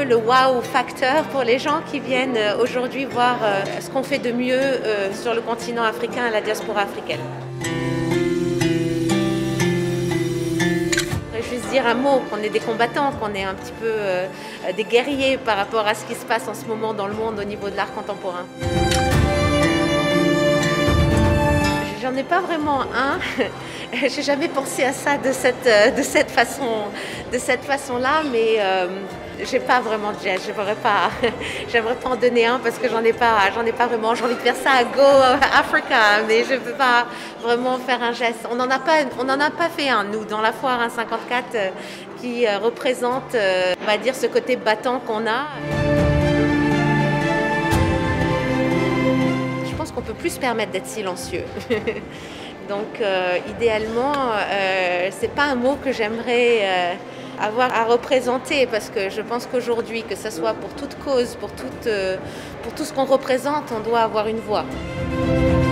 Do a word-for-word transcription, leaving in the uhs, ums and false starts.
le wow factor pour les gens qui viennent aujourd'hui voir ce qu'on fait de mieux sur le continent africain et la diaspora africaine. Je voudrais juste dire un mot, qu'on est des combattants, qu'on est un petit peu euh, des guerriers par rapport à ce qui se passe en ce moment dans le monde au niveau de l'art contemporain. J'en ai pas vraiment un. J'ai jamais pensé à ça de cette, de cette façon, de cette façon-là, mais euh, j'ai pas vraiment de geste. J'aimerais pas, j'aimerais pas en donner un parce que j'en ai pas, j'en ai pas vraiment. J'ai envie de faire ça à Go Africa, mais je peux pas vraiment faire un geste. On n'en a pas, on en a pas fait un nous dans la foire un cinquante-quatre euh, qui euh, représente, euh, on va dire, ce côté battant qu'on a. Je pense qu'on peut plus se permettre d'être silencieux. Donc euh, idéalement, euh, c'est pas un mot que j'aimerais euh, avoir à représenter parce que je pense qu'aujourd'hui, que ce soit pour toute cause, pour, toute, euh, pour tout ce qu'on représente, on doit avoir une voix.